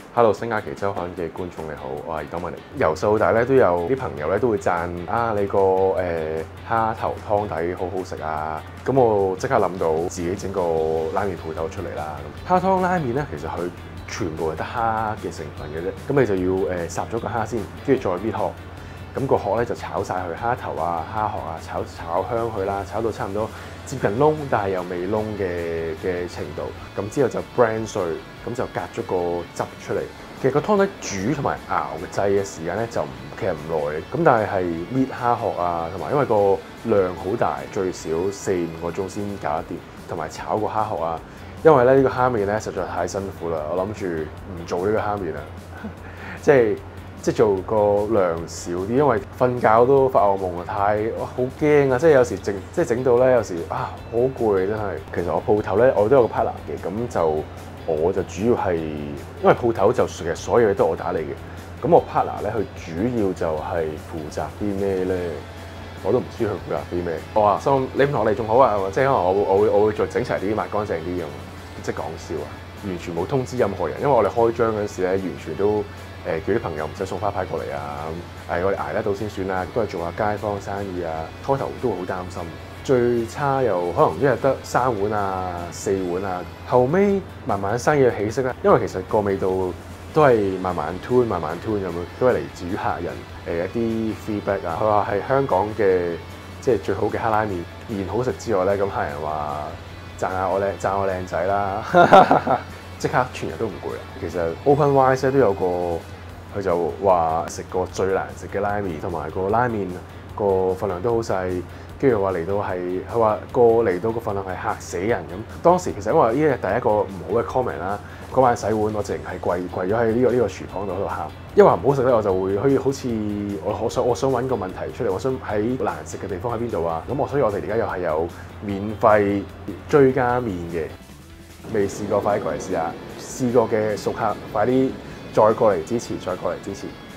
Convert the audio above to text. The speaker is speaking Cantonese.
Hello，星亞旗週刊嘅觀眾你好，我係董文尼。由細到大咧都有啲朋友咧都會讚你個蝦頭湯底好好食啊！咁我即刻諗到自己整個拉麵鋪頭出嚟啦。蝦湯拉麵咧其實佢全部係得蝦嘅成分嘅啫，咁你就要烚咗個蝦先，跟住再搣殼。咁個殼咧就炒晒佢蝦頭啊、蝦殼啊，炒香佢啦，炒到差唔多接近燶，但係又未燶嘅程度。咁之後就 brand 碎，咁就隔咗個汁出嚟。其實個湯底煮同埋熬嘅製嘅時間咧就其實唔耐，咁但係搣蝦殼啊，同埋因為個量好大，最少4-5個鐘先搞得掂，同埋炒個蝦殼啊。因為咧呢個蝦麵咧實在太辛苦啦，我諗住唔做呢個蝦麵啦，即係做個量少啲，因為瞓覺都發噩夢啊，好驚啊！即係有時整到咧，有時好攰真係。其實我鋪頭咧，我都有個 partner 嘅，咁我就主要係因為鋪頭就其實所有嘢都我打理嘅。咁我 partner 咧，佢主要就係負責啲咩咧？我都唔知佢負責啲咩。我話你唔同我嚟仲好啊，即係可能我會再整齊啲、抹乾淨啲咁。即係講笑啊！完全冇通知任何人，因為我哋開張嗰陣時咧，完全都叫啲朋友唔使送花牌過嚟啊！我哋捱得到先算啦，都係做下街坊生意啊。開頭都會好擔心，最差又可能一日得3碗啊、4碗啊。後尾慢慢生意起色啦，因為其實個味道都係慢慢 tune 咁樣，都係嚟自於客人一啲 feedback 啊。佢話係香港嘅即係最好嘅蝦拉麵，然好食之外咧，咁客人話讚我靚仔啦，即刻全日都唔攰啦。其實 OpenRice 都有個，佢就話食過最難食嘅拉麵，同埋個拉麵個份量都好細，跟住話嚟到係佢話嚟到個份量係嚇死人咁。當時其實因為呢日第一個唔好嘅 comment 啦，嗰晚洗碗我直情係跪咗喺呢個廚房度喺度喊，因為唔好食咧我就會好似我想揾個問題出嚟，我想喺難食嘅地方喺邊度啊？咁所以我哋而家又係有免費追加麵嘅，未試過快啲過嚟試下，試過嘅熟客快啲再過嚟支持，再過嚟支持。